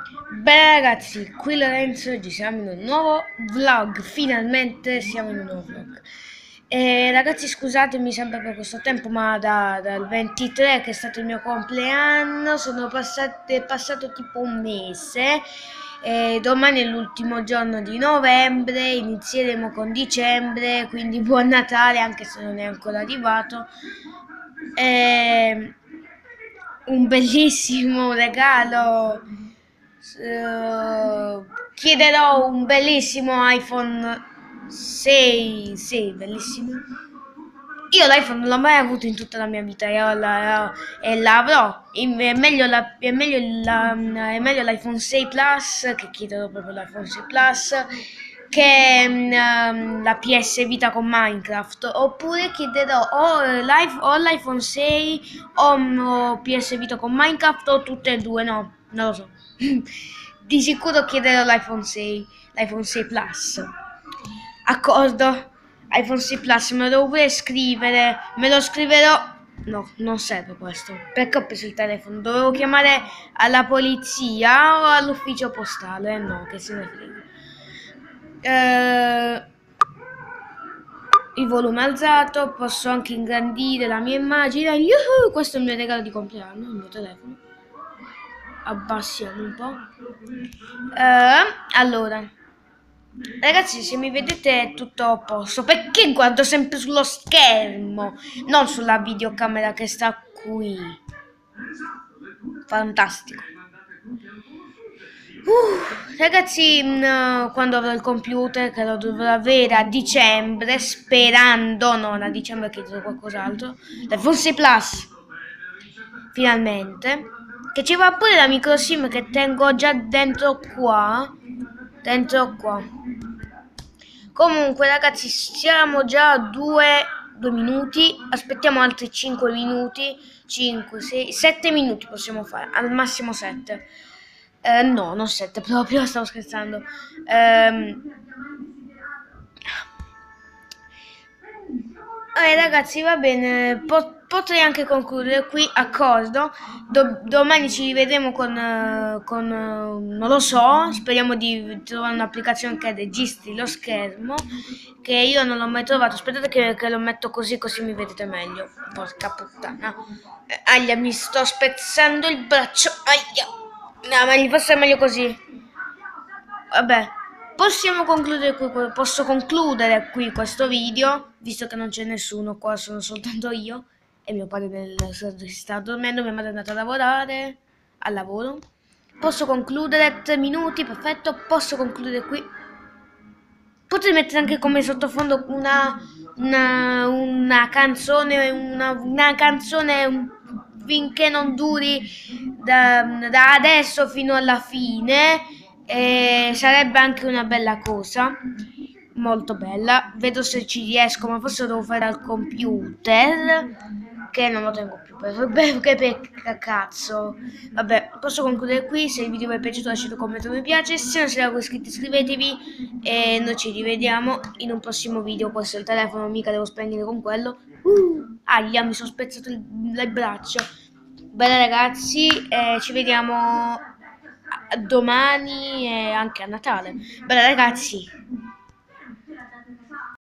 Beh ragazzi, qui Lorenzo, oggi siamo in un nuovo vlog, finalmente siamo in un nuovo vlog. Ragazzi scusatemi sempre per questo tempo, ma dal 23 che è stato il mio compleanno è passato tipo un mese. Domani è l'ultimo giorno di novembre, inizieremo con dicembre, quindi buon Natale anche se non è ancora arrivato. Eh, un bellissimo regalo. Chiederò un bellissimo iPhone 6, sì, bellissimo. Io l'iPhone non l'ho mai avuto in tutta la mia vita e l'avrò. È meglio l'iPhone 6 Plus, che chiederò proprio l'iPhone 6 Plus, che la PS Vita con Minecraft. Oppure chiederò o l'iPhone 6 o PS Vita con Minecraft o tutte e due, no, non lo so. Di sicuro chiederò l'iPhone 6 Plus. Accordo? iPhone 6 Plus me lo devo pure scrivere, me lo scriverò. No, non serve questo. Perché ho preso il telefono? Dovevo chiamare alla polizia o all'ufficio postale? No, che se ne frega. Il volume alzato, posso anche ingrandire la mia immagine. Yuhu! Questo è il mio regalo di compleanno, il mio telefono. Abbassiamo un po'. Allora, ragazzi, se mi vedete è tutto a posto. Perché guardo sempre sullo schermo, non sulla videocamera che sta qui? Fantastico. Ragazzi, quando avrò il computer, che lo dovrò avere a dicembre, sperando, non a dicembre che dirò qualcos'altro, l'iPhone 6 Plus, finalmente, che ci va pure la micro SIM che tengo già dentro qua. Comunque ragazzi, siamo già a 2 minuti, aspettiamo altri 5 minuti, 5, 6, 7 minuti possiamo fare, al massimo 7. No, non 7 proprio, stavo scherzando. Ragazzi, va bene, potrei anche concludere qui, accordo. Domani ci rivedremo non lo so, speriamo di trovare un'applicazione che registri lo schermo, che io non l'ho mai trovato. Aspettate che lo metto così, così mi vedete meglio. Porca puttana. Aia, mi sto spezzando il braccio. Aia. No, ma forse è meglio così. Vabbè, posso concludere qui questo video, visto che non c'è nessuno qua, sono soltanto io e mio padre si sta dormendo, mia madre è andata a lavorare, al lavoro. Posso concludere, 3 minuti, perfetto, posso concludere qui. Potete mettere anche come sottofondo una canzone, una canzone finché non duri da adesso fino alla fine. Sarebbe anche una bella cosa, molto bella. Vedo se ci riesco, ma forse lo devo fare al computer, che non lo tengo più per cazzo. Vabbè, posso concludere qui. Se il video vi è piaciuto lasciate un commento mi piace, se non siete ancora iscritti iscrivetevi e noi ci rivediamo in un prossimo video. Questo è il telefono, mica devo spegnere con quello. Aia, mi sono spezzato il braccio. Bene ragazzi, ci vediamo domani e anche a Natale. Bene ragazzi.